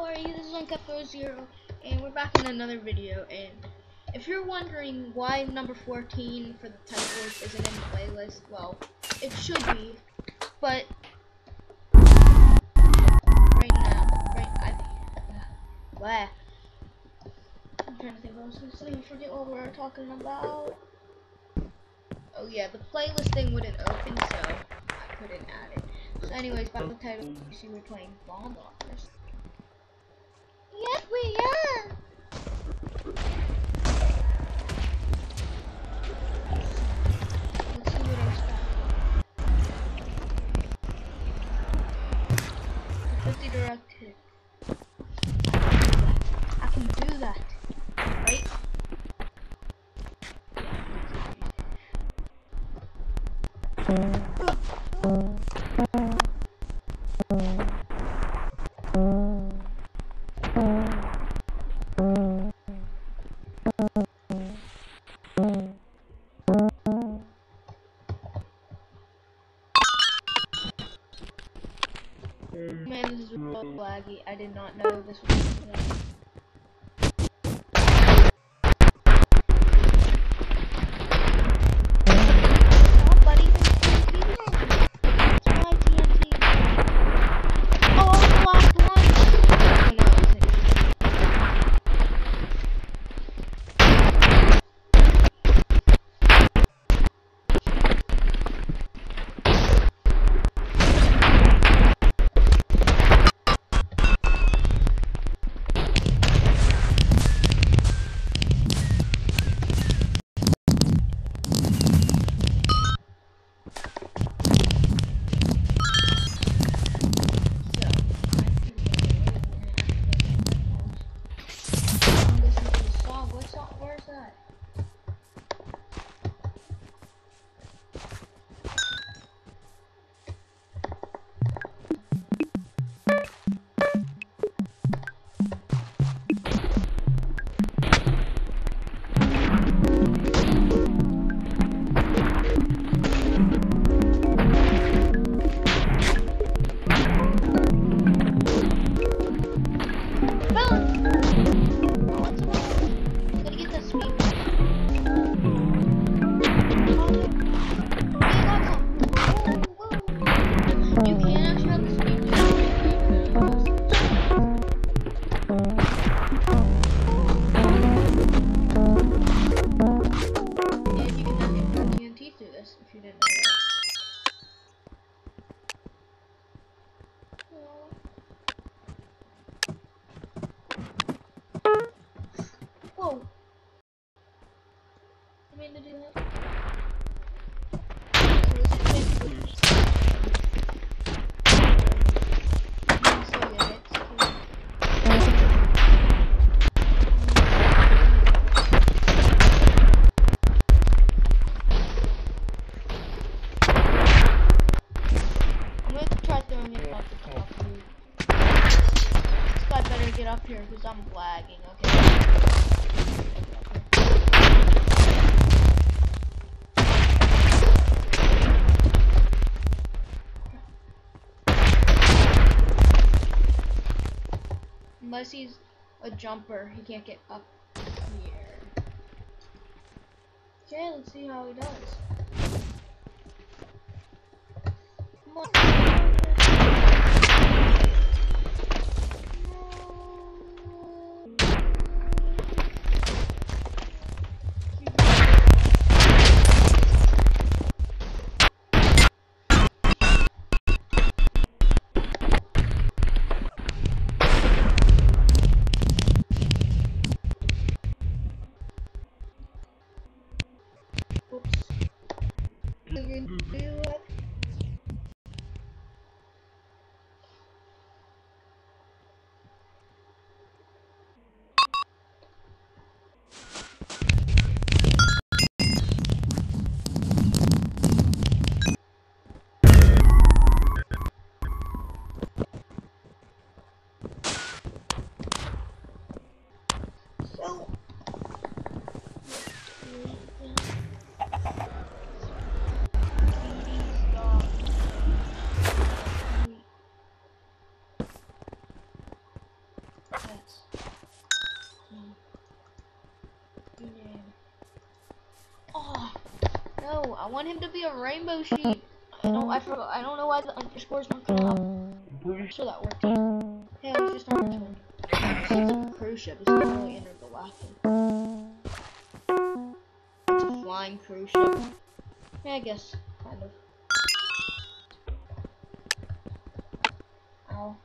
are you? This is Unkept00, and we're back in another video. And if you're wondering why number 14 for the titles isn't in the playlist, well, it should be, but I'm trying to think what I was going to say. I forget what we were talking about. Oh yeah, the playlist thing wouldn't open, so I couldn't add it. So anyways, back to the title. You see, we're playing Bond Office. Yes, we are. Let's see what our stuff. 50 direct hit. I can do that, right? Man, this is so laggy. I did not know this was laggy. Where's that? If you didn't know that. Whoa! I mean to do that. Get up here because I'm lagging, okay? Unless he's a jumper, he can't get up here. Okay, let's see how he does. Come on. want him to be a rainbow sheep. I forgot. I don't know why the underscore's not coming up. So that worked. Hey, I was just on turn. It's a cruise ship. It's not really intergalactic. It's a flying cruise ship. Yeah, I guess, kind of. Ow.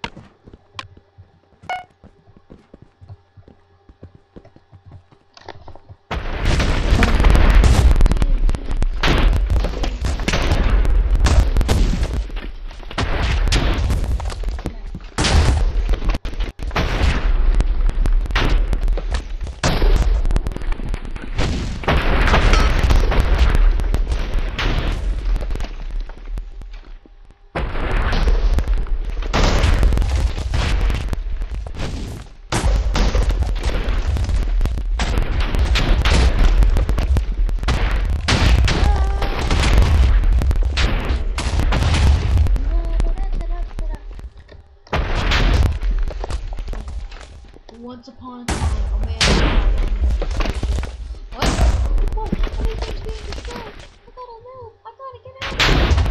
Once upon a time, a man. What? What? Everything's being destroyed. I gotta move. I gotta get out.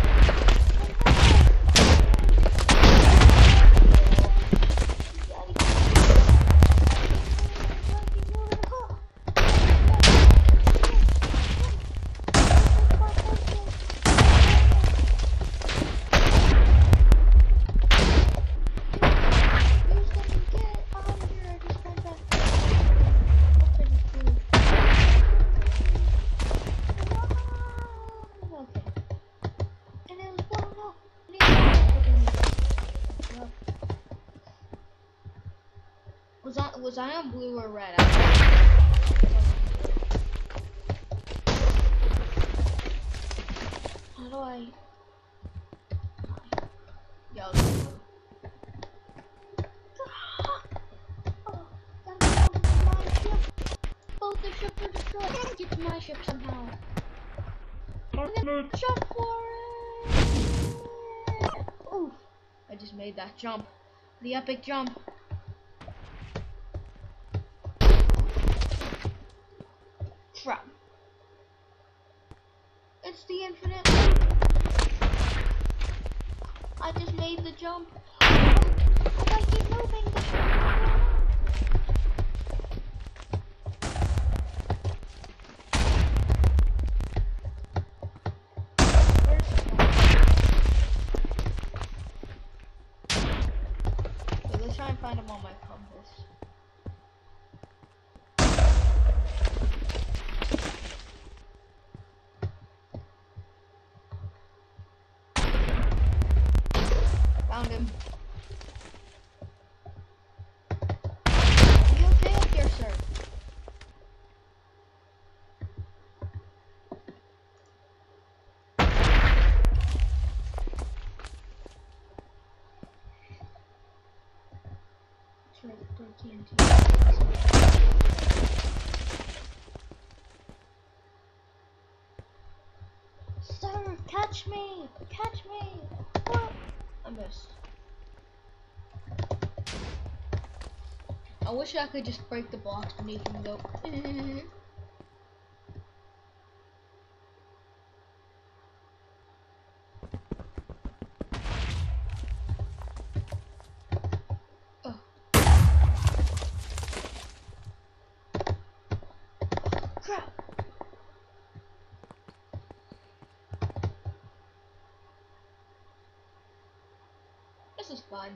Was I on blue or red? How do I? Yo. Both the ships are destroyed. Get to my ship somehow. And then jump for it. Oof! I just made that jump. The epic jump. Crap. It's the infinite loop. I just made the jump. I gotta keep moving. Okay, let's try and find him on my compass. Found him. Are you okay up here, sir? Sure, sir, catch me! Catch me! What? I missed. I wish I could just break the blocks to make him go. Oh. Crap. This is fun.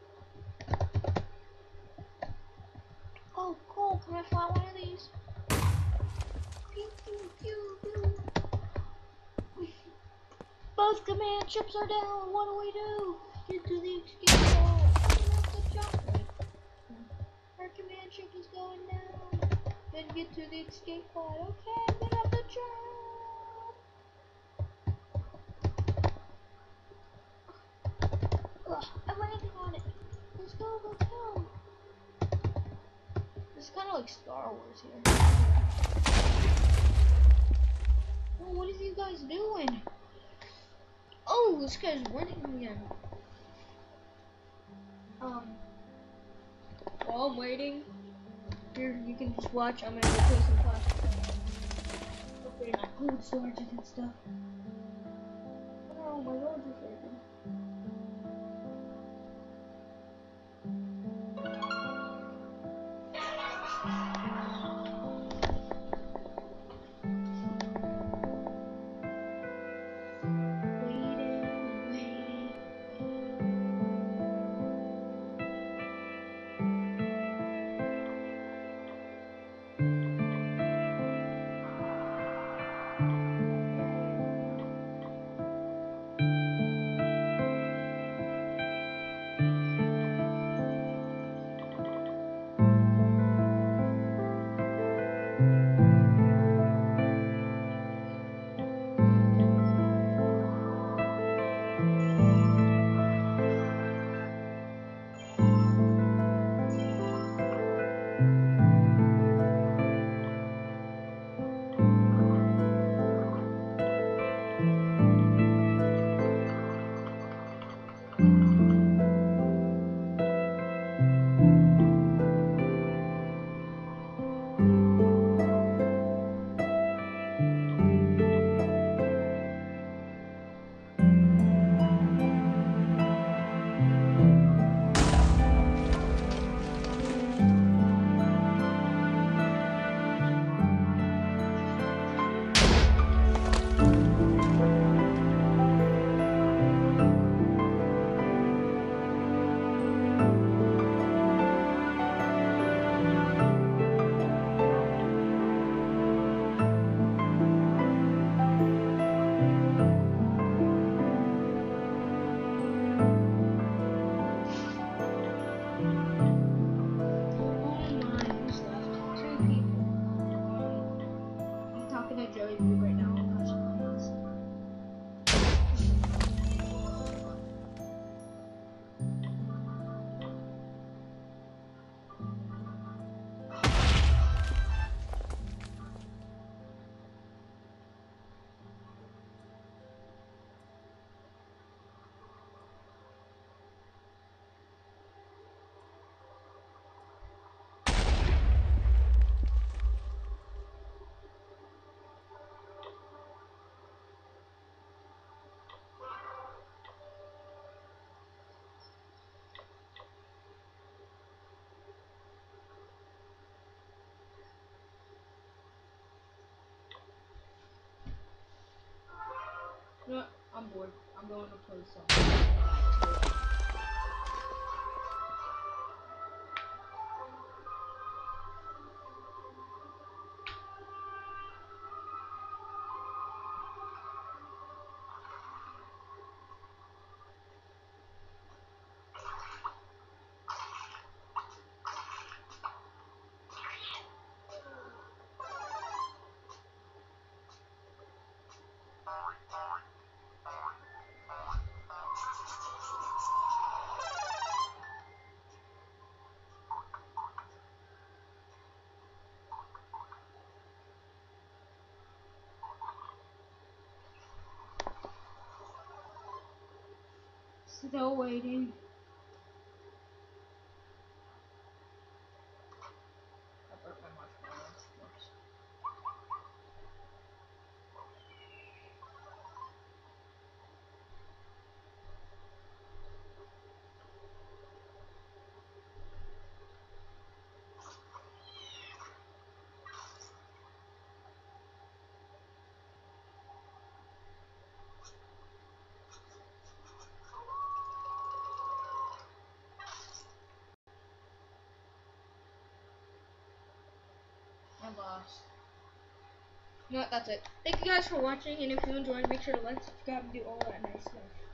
Oh, cool. Can I fly one of these? Pew, pew, pew, pew. Both command ships are down. What do we do? Get to the escape pod. That's a jump. Wait. Our command ship is going down. Then get to the escape pod. Okay, I'm gonna have to jump. Ugh, I'm landing on it. Let's go, let's go. It's kind of like Star Wars here. Oh, what are you guys doing? Oh, this guy's winning again. While I'm waiting, here you can just watch. I'm gonna go play some class. Hopefully not. cold storages and stuff. Oh, my nose is hurting. Joey right now. You know what? I'm bored. I'm going to play some. Still waiting. I broke my marshmallow. Whoops. I lost. You know what, that's it. Thank you guys for watching, and if you enjoyed, make sure to like, subscribe, and do all that nice stuff.